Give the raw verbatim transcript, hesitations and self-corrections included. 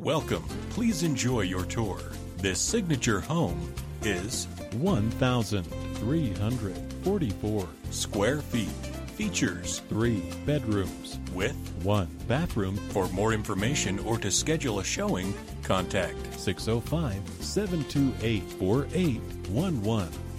Welcome. Please enjoy your tour. This signature home is one thousand three hundred forty-four square feet. Features three bedrooms with one bathroom. For more information or to schedule a showing, contact six oh five, seven two eight, four eight one one.